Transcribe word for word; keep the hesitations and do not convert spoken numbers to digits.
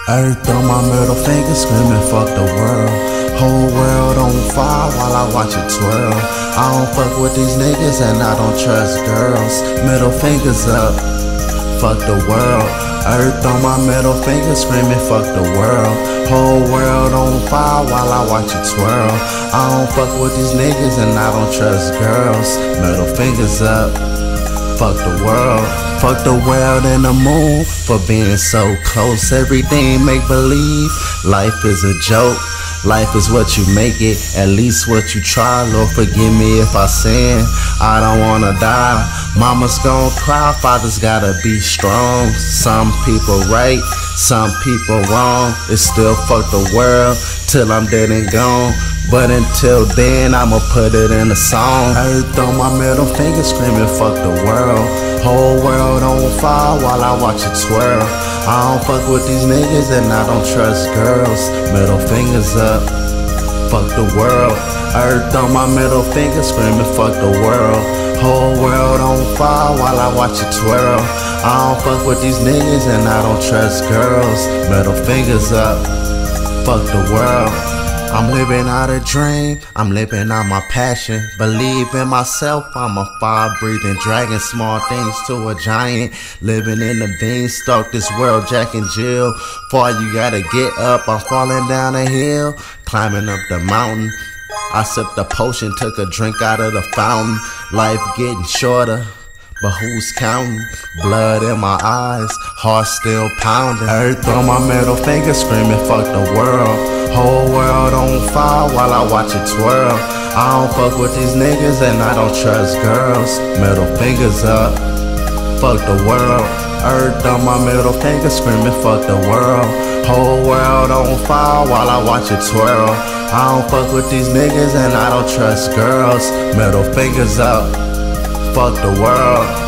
Earth on my middle finger screaming fuck the world. Whole world on fire while I watch it twirl. I don't fuck with these niggas and I don't trust girls. Middle fingers up, fuck the world. Earth on my middle finger screaming fuck the world. Whole world on fire while I watch it twirl. I don't fuck with these niggas and I don't trust girls. Middle fingers up, fuck the world. Fuck the world and the moon for being so close. Everything make believe. Life is a joke. Life is what you make it, at least what you try. Lord, forgive me if I sin. I don't wanna die. Mama's gon' cry, father's gotta be strong. Some people right, some people wrong. It's still fuck the world till I'm dead and gone. But until then, I'ma put it in a song. Earth on my middle finger screaming fuck the world. Whole world on fire while I watch it twirl. I don't fuck with these niggas and I don't trust girls. Middle fingers up, fuck the world. Earth on my middle finger screaming fuck the world. Whole world on fire while I watch it twirl. I don't fuck with these niggas and I don't trust girls. Middle fingers up, fuck the world. I'm living out a dream, I'm living out my passion. Believe in myself, I'm a fire-breathing dragon. Small things to a giant, living in the beanstalk. This world, Jack and Jill. Far you gotta get up, I'm falling down a hill, climbing up the mountain. I sipped the potion, took a drink out of the fountain. Life getting shorter, but who's counting? Blood in my eyes, heart still pounding. Earth on my middle finger screaming fuck the world. Whole world on fire while I watch it twirl. I don't fuck with these niggas and I don't trust girls. Middle fingers up, fuck the world. Earth on my middle finger screaming fuck the world. Whole world on fire while I watch it twirl. I don't fuck with these niggas and I don't trust girls. Middle fingers up, fuck the world.